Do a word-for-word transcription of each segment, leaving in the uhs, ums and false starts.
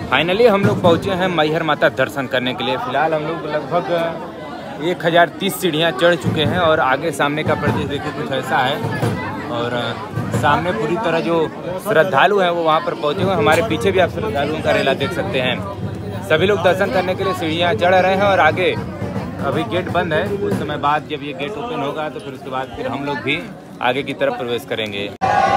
Finally हम लोग पहुँचे हैं मैहर माता दर्शन करने के लिए। फिलहाल हम लोग लगभग एक हज़ार तीस सीढ़ियाँ चढ़ चुके हैं और आगे सामने का प्रदेश देखिए कुछ ऐसा है। और सामने पूरी तरह जो श्रद्धालु हैं वो वहाँ पर पहुँचे हुए। हमारे पीछे भी आप श्रद्धालुओं का रेला देख सकते हैं। सभी लोग दर्शन करने के लिए सीढ़ियाँ चढ़ रहे हैं और आगे अभी गेट बंद है। कुछ समय बाद जब ये गेट ओपन होगा तो फिर उसके बाद फिर हम लोग भी आगे की तरफ प्रवेश करेंगे।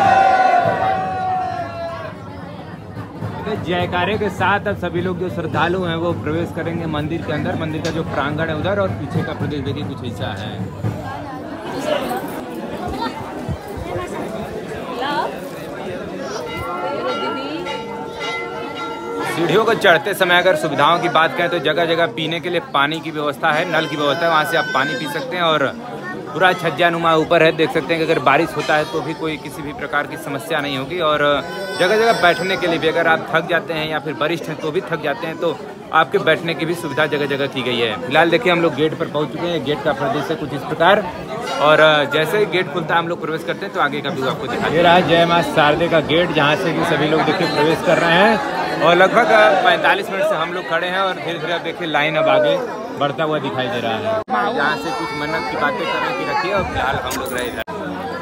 जयकारे के साथ अब सभी लोग जो श्रद्धालु हैं वो प्रवेश करेंगे मंदिर के अंदर। मंदिर का जो प्रांगण है उधर और पीछे का प्रदेश देखिए कुछ ऐसा है। सीढ़ियों को चढ़ते समय अगर सुविधाओं की बात करें तो जगह जगह पीने के लिए पानी की व्यवस्था है, नल की व्यवस्था है, वहाँ से आप पानी पी सकते हैं। और पूरा छज्जानुमा ऊपर है, देख सकते हैं कि अगर बारिश होता है तो भी कोई किसी भी प्रकार की समस्या नहीं होगी। और जगह जगह बैठने के लिए भी अगर आप थक जाते हैं या फिर वरिष्ठ हैं तो भी थक जाते हैं तो आपके बैठने की भी सुविधा जगह जगह की गई है। फिलहाल देखिए हम लोग गेट पर पहुंच चुके हैं। गेट का प्रदेश है कुछ इस प्रकार और जैसे ही गेट खुलता है हम लोग प्रवेश करते हैं तो आगे का व्यू आपको दिखाई दे रहा है। जय मां शारदे का गेट जहाँ से कि सभी लोग देखिए प्रवेश कर रहे हैं और लगभग पैंतालीस मिनट से हम लोग खड़े हैं और धीरे धीरे देखिए लाइन अब आगे बढ़ता हुआ दिखाई दे रहा है। यहाँ से कुछ मन्नत की बातें करने की रखी है और फिलहाल हम लोग रहे इधर।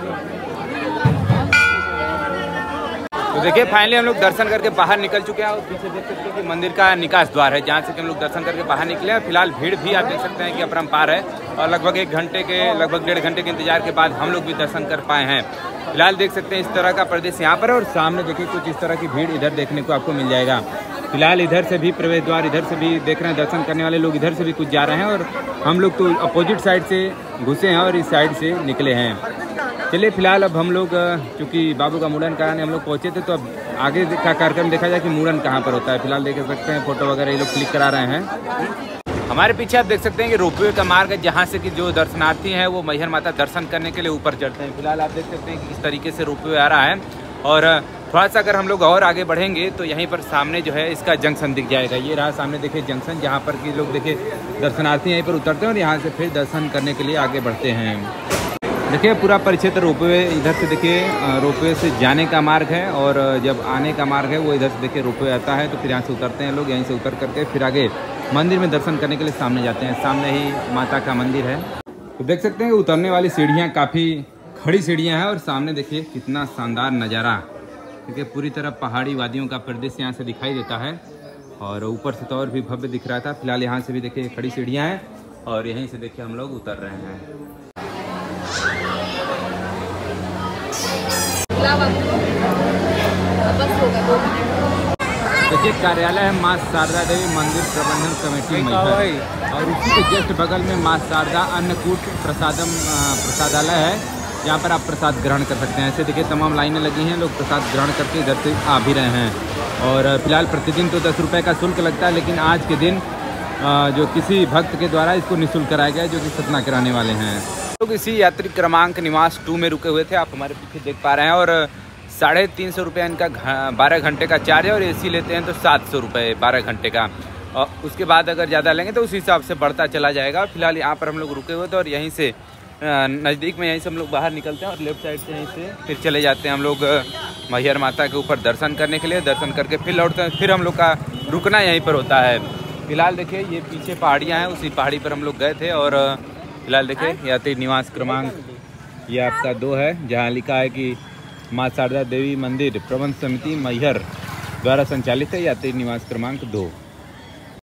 तो देखिए फाइनली हम लोग दर्शन करके बाहर निकल चुके हैं और पीछे देख सकते हैं कि मंदिर का निकास द्वार है जहाँ से कि हम लोग दर्शन करके बाहर निकले हैं। फिलहाल भीड़ भी आप देख सकते हैं कि अपरंपार है और लगभग एक घंटे के लगभग डेढ़ घंटे के इंतजार के बाद हम लोग भी दर्शन कर पाए हैं। फिलहाल देख सकते हैं इस तरह का प्रदेश यहाँ पर और सामने देखिए कुछ इस तरह की भीड़ इधर देखने को आपको मिल जाएगा। फिलहाल इधर से भी प्रवेश द्वार, इधर से भी देख रहे हैं दर्शन करने वाले लोग, इधर से भी कुछ जा रहे हैं और हम लोग तो अपोजिट साइड से घुसे हैं और इस साइड से निकले हैं। चलिए फिलहाल अब हम लोग चूँकि बाबू का मुंडन कराने हम लोग पहुँचे थे तो अब आगे का कार्यक्रम देखा जाए कि मुंडन कहाँ पर होता है। फिलहाल देख सकते हैं फोटो वगैरह ये लोग क्लिक करा रहे हैं। हमारे पीछे आप देख सकते हैं कि रोपवे का मार्ग है जहाँ से कि जो दर्शनार्थी हैं वो मैहर माता दर्शन करने के लिए ऊपर चढ़ते हैं। फिलहाल आप देख सकते हैं कि किस तरीके से रोपवे आ रहा है और थोड़ा सा अगर हम लोग और आगे बढ़ेंगे तो यहीं पर सामने जो है इसका जंक्शन दिख जाएगा। ये रहा सामने देखिए जंक्शन जहाँ पर कि लोग देखिए दर्शनार्थी यहीं पर उतरते हैं और यहाँ से फिर दर्शन करने के लिए आगे बढ़ते हैं। देखिए पूरा परिक्षेत्र रोपवे इधर से देखिए रोपवे से जाने का मार्ग है और जब आने का मार्ग है वो इधर से देखिए रोपवे आता है तो फिर यहाँ से उतरते हैं लोग। यहीं से उतर करके फिर आगे मंदिर में दर्शन करने के लिए सामने जाते हैं। सामने ही माता का मंदिर है तो देख सकते हैं उतरने वाली सीढ़ियाँ काफ़ी खड़ी सीढ़ियाँ हैं और सामने देखिए कितना शानदार नज़ारा। देखिए पूरी तरह पहाड़ी वादियों का प्रदेश यहाँ से दिखाई देता है और ऊपर से तो और भी भव्य दिख रहा था। फिलहाल यहाँ से भी देखिए खड़ी सीढ़ियाँ हैं और यहीं से देखिए हम लोग उतर रहे हैं। देखिए कार्यालय है माँ शारदा देवी मंदिर प्रबंधन कमेटी मैहर और उसी के जस्ट बगल में माँ शारदा अन्नकूट प्रसादम प्रसादालय है जहाँ पर आप प्रसाद ग्रहण कर सकते हैं। ऐसे देखिए तमाम लाइनें लगी हैं, लोग प्रसाद ग्रहण करके इधर से आ भी रहे हैं। और फिलहाल प्रतिदिन तो दस रुपये का शुल्क लगता है लेकिन आज के दिन जो किसी भक्त के द्वारा इसको निःशुल्क कराया गया जो कि सतना कराने वाले हैं। लोग इसी यात्री क्रमांक निवास टू में रुके हुए थे, आप हमारे पीछे देख पा रहे हैं। और साढ़े तीन सौ रुपये इनका बारह घंटे का चार्ज है और एसी लेते हैं तो सात सौ रुपये बारह घंटे का। और उसके बाद अगर ज़्यादा लेंगे तो उस हिसाब से बढ़ता चला जाएगा। फिलहाल यहाँ पर हम लोग रुके हुए थे और यहीं से नज़दीक में यहीं से हम लोग बाहर निकलते हैं और लेफ्ट साइड से यहीं से फिर चले जाते हैं हम लोग मैहर माता के ऊपर दर्शन करने के लिए। दर्शन करके फिर लौटते हैं, फिर हम लोग का रुकना यहीं पर होता है। फिलहाल देखिए ये पीछे पहाड़ियाँ हैं, उसी पहाड़ी पर हम लोग गए थे। और फिलहाल देखिए यात्री निवास क्रमांक ये आपका दो है जहाँ लिखा है कि माँ शारदा देवी मंदिर प्रबंध समिति मैहर द्वारा संचालित है यात्री निवास क्रमांक दो।